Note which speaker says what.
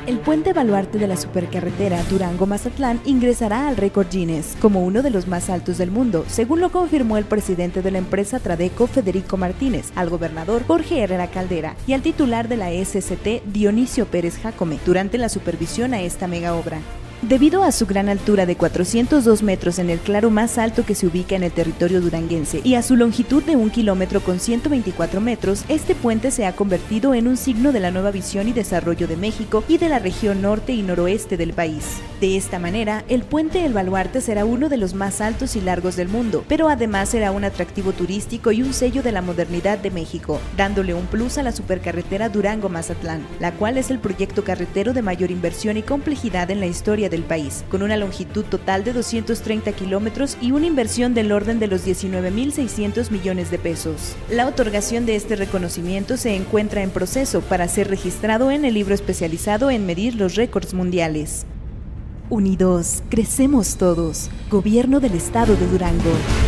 Speaker 1: El puente baluarte de la supercarretera Durango-Mazatlán ingresará al récord Guinness como uno de los más altos del mundo, según lo confirmó el presidente de la empresa Tradeco, Federico Martínez, al gobernador Jorge Herrera Caldera y al titular de la SCT, Dionisio Pérez Jácome, durante la supervisión a esta mega obra. Debido a su gran altura de 402 metros en el claro más alto que se ubica en el territorio duranguense y a su longitud de 1 kilómetro con 124 metros, este puente se ha convertido en un signo de la nueva visión y desarrollo de México y de la región norte y noroeste del país. De esta manera, el puente El Baluarte será uno de los más altos y largos del mundo, pero además será un atractivo turístico y un sello de la modernidad de México, dándole un plus a la supercarretera Durango-Mazatlán, la cual es el proyecto carretero de mayor inversión y complejidad en la historia del país, con una longitud total de 230 kilómetros y una inversión del orden de los 19.600 millones de pesos. La otorgación de este reconocimiento se encuentra en proceso para ser registrado en el libro especializado en medir los récords mundiales. Unidos, crecemos todos. Gobierno del Estado de Durango.